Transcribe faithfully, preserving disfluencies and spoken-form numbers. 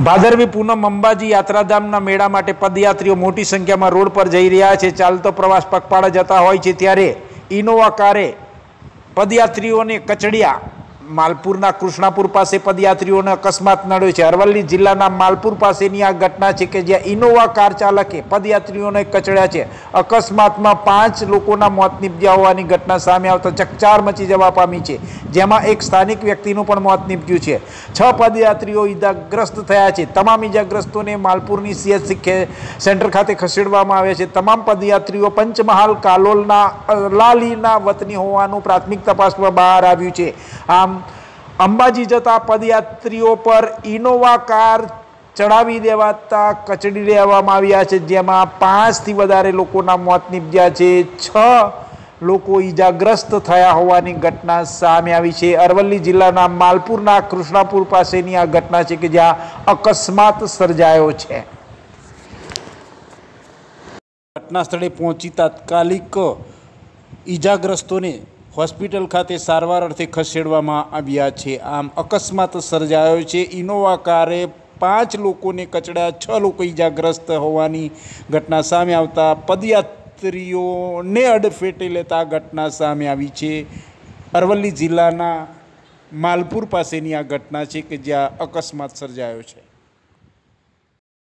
ભાદરવી પૂનમ અંબાજી યાત્રાધામના મેળા માટે પદયાત્રીઓ મોટી સંખ્યામાં રોડ પર જઈ રહ્યા છે। ચાલતો પ્રવાસ પગપાળા જતા હોય છે ત્યારે ઇનોવા કારે પદયાત્રીઓને કચડ્યા। માલપુરના કૃષ્ણાપુર પાસે પદયાત્રીઓને અકસ્માત નડ્યો છે। અરવલ્લી જિલ્લાના માલપુર પાસેની આ ઘટના છે કે જ્યાં ઇનોવા કાર ચાલકે પદયાત્રીઓને કચડ્યા છે। અકસ્માતમાં પાંચ લોકોના મોત નીપજ્યા હોવાની ઘટના સામે આવતા ચકચાર મચી જવા પામી છે, જેમાં એક સ્થાનિક વ્યક્તિનું પણ મોત નીપજ્યું છે। છ પદયાત્રીઓ ઈજાગ્રસ્ત થયા છે। તમામ ઈજાગ્રસ્તોને માલપુરની સીએચસી સેન્ટર ખાતે ખસેડવામાં આવ્યા છે। તમામ પદયાત્રીઓ પંચમહાલ કાલોલના લાલીના વતની હોવાનું પ્રાથમિક તપાસમાં બહાર આવ્યું છે। આમ અંબાજી જતા પદયાત્રીઓ પર ઇનોવા કાર ચડાવી દેવાતા કચડી લેવામાં આવ્યા છે, જેમાં પાંચથી વધારે લોકોના મોત નીપજ્યા છે। છ લોકો ઈજાગ્રસ્ત થયા હોવાની ઘટના સામે આવી છે। અરવલ્લી જિલ્લાના માલપુરના કૃષ્ણાપુર પાસેની આ ઘટના છે કે જ્યાં અકસ્માત સર્જાયો છે। ઘટના સ્થળે પહોંચી તાત્કાલિક ઈજાગ્રસ્તોને હોસ્પિટલ ખાતે સારવાર અર્થે ખસેડવામાં આવ્યા છે। આમ અકસ્માત સર્જાયો છે। ઇનોવા કારે પાંચ લોકોને કચડ્યા, છ લોકો ઈજાગ્રસ્ત હોવાની ઘટના સામે આવતા પદયાત્રીઓને અડફેટે લેતા ઘટના સામે આવી છે। અરવલ્લી જિલ્લાના માલપુર પાસેની આ ઘટના છે કે જ્યાં અકસ્માત સર્જાયો છે।